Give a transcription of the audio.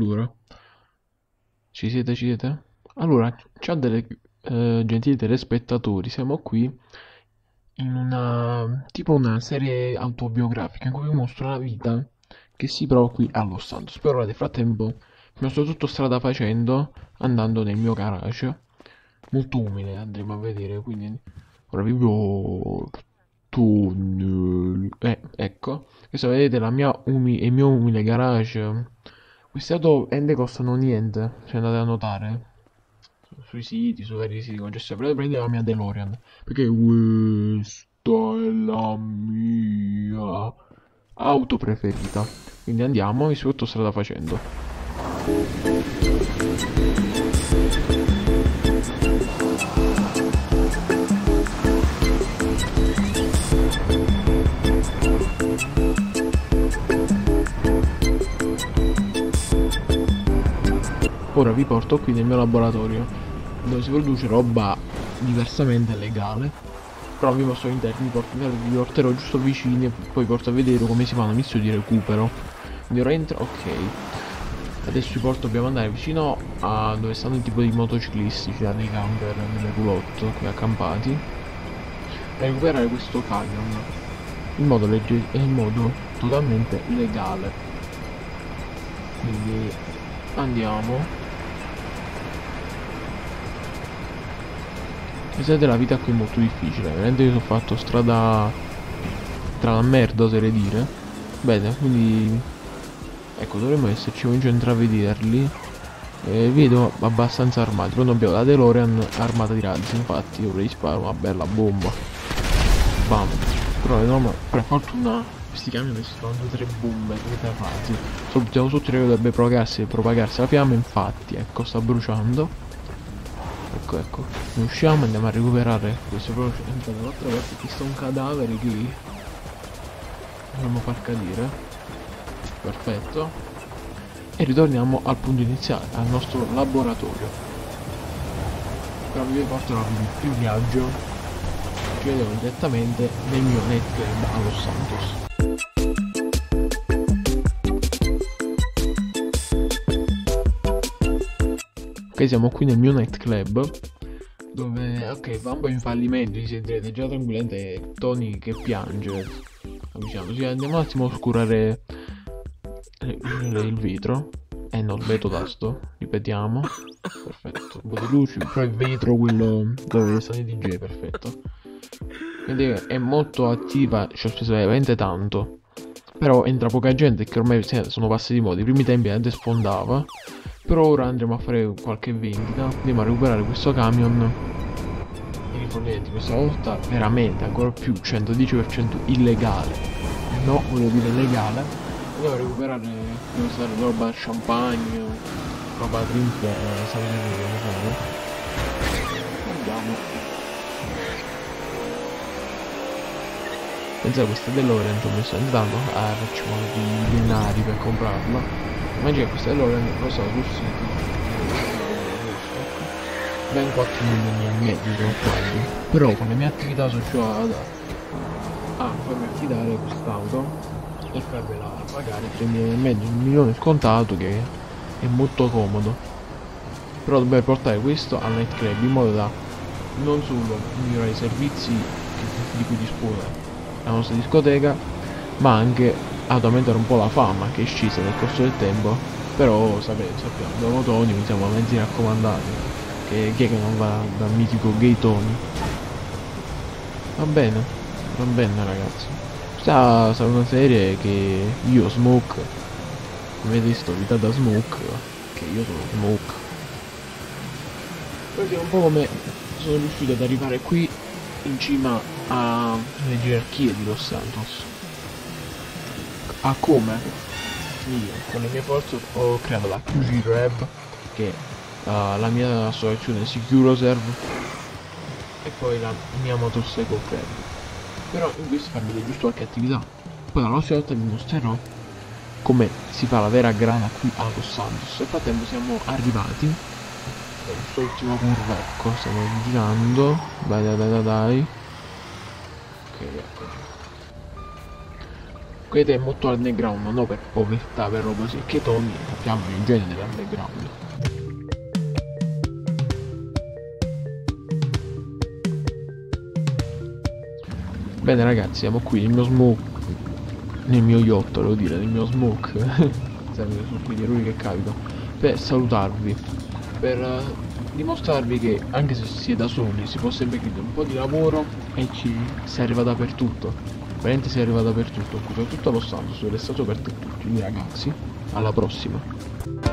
Allora, ci siete, ci siete? Allora, ciao delle gentili telespettatori, siamo qui in una tipo una serie autobiografica in cui vi mostro la vita che si prova qui a Los Santos. Però ora nel frattempo mi sto tutto strada facendo andando nel mio garage, molto umile, andremo a vedere, quindi ora vivo tunnel. Ecco, questo vedete il mio umile garage. Queste auto Ende costano niente, se andate a notare sui siti, su vari siti concessionari. Però prendete la mia DeLorean, perché questa è la mia auto preferita. Quindi andiamo, vi sotto strada facendo. Ora vi porto qui nel mio laboratorio, dove si produce roba diversamente legale. Però vi mostro interni, vi porterò giusto vicini e poi porto a vedere come si fa una missione di recupero. Quindi ora entro, ok. Adesso vi porto, dobbiamo andare vicino a dove stanno i tipo di motociclisti, cioè dei camper, delle roulotte qui accampati, per recuperare questo camion in modo totalmente legale. Quindi andiamo. Pensate, la vita qui è molto difficile, veramente io ho fatto strada tra la merda, oserei dire. Bene, quindi ecco, dovremmo esserci, comincio a intravederli. Vedo abbastanza armati. Quando abbiamo la DeLorean armata di razzi, infatti ora gli sparo una bella bomba. Bam. Però no, per fortuna questi camion si fanno 2-3 bombe, 2-3 razzi. Siamo sotto, dovrebbe propagarsi la fiamma, infatti, ecco, sta bruciando. Ecco, ne usciamo, andiamo a recuperare questo proprio dall'altra parte. Qui sta un cadavere qui, dobbiamo far cadere. Perfetto. E ritorniamo al punto iniziale, al nostro laboratorio. Però vi porterò il più viaggio. Ci vediamo direttamente nel mio nightclub a Los Santos. Ok, siamo qui nel mio nightclub, dove, ok, va un po' in fallimento, vi sentirete già tranquillamente Tony che piange avvicinandosi. Andiamo un attimo a oscurare il vetro. No, il vetro tasto, ripetiamo. Perfetto, un po' di luci, però il vetro, quello dove stanno i DJ, perfetto. Quindi è molto attiva, ci ho speso veramente tanto. Però entra poca gente, che ormai sono passati di moda. I primi tempi la gente sfondava. Però ora andremo a fare qualche vendita. Andiamo a recuperare questo camion e rifornimenti. Questa volta veramente ancora più 110% illegale. No, volevo dire legale. Andiamo a recuperare questa roba champagne, roba drink, sapete andiamo. Pensate, questa DeLorean ci ho messo andando a farci di denari per comprarla. Immagina questa DeLorean costa sul sito ben 4 milioni e mezzo, se non sbaglio. Però con le mie attività sociali a farmi affidare quest'auto e farvela pagare 3 milioni e mezzo, 1 milione scontato, che è molto comodo. Però dobbiamo portare questo al nightclub in modo da non solo migliorare i servizi di cui dispone la nostra discoteca, ma anche ad aumentare un po' la fama che è scesa nel corso del tempo. Però sappiamo, dopo Tony siamo mezzi raccomandati, che chi è che non va dal mitico Gay Tony. Va bene ragazzi, questa sarà una serie che io Smoke, avete visto vita da Smoke, che io sono Smoke. Vediamo un po' come sono riuscito ad arrivare qui in cima alle gerarchie di Los Santos. A come io con le mie forze ho creato la QG Rev, che è la mia associazione Securoserve, e poi la mia Motorcycle Club. Però in questo farmi giusto qualche attività. Poi la prossima volta vi mostrerò come si fa la vera grana qui a Los Santos. Nel frattempo siamo arrivati. Quest'ultima curva, ecco, stiamo girando. Dai. Ok, eccoci. Questo è molto underground, non per povertà, per roba così, che Tony sappiamo che in genere è underground. Bene ragazzi, siamo qui nel mio smoke, nel mio yacht, devo dire, nel mio smoke, sempre su quei errori che capitano, per salutarvi, per dimostrarvi che anche se si è da soli si può sempre chiudere un po' di lavoro e si arriva dappertutto, veramente si arriva dappertutto, qui soprattutto allo stanzo, è stato aperto a tutti, quindi ragazzi, alla prossima.